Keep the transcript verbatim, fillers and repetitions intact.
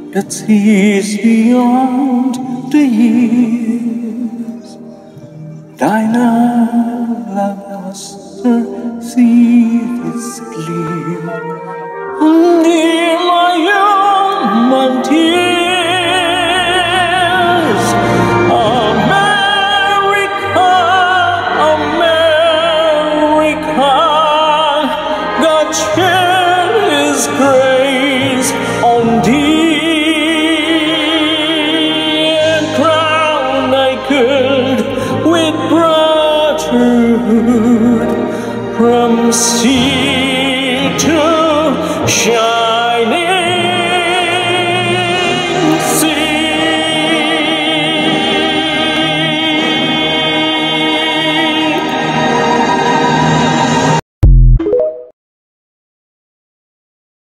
that sees beyond the years. Thy love, love, master, see its gleam. And in my young, my tears.